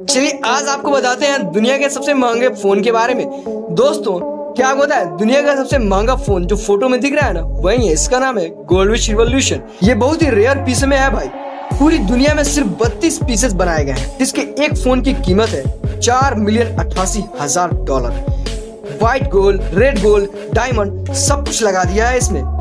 चलिए आज आपको बताते हैं दुनिया के सबसे महंगे फोन के बारे में। दोस्तों क्या आपको पता है दुनिया का सबसे महंगा फोन जो फोटो में दिख रहा है ना, वही है। इसका नाम है गोल्डविश रिवॉल्यूशन। ये बहुत ही रेयर पीस में है भाई। पूरी दुनिया में सिर्फ 32 पीसेस बनाए गए हैं, जिसके एक फोन की कीमत है $4,88,000। White gold, red gold, diamond सब कुछ लगा दिया है इसमें।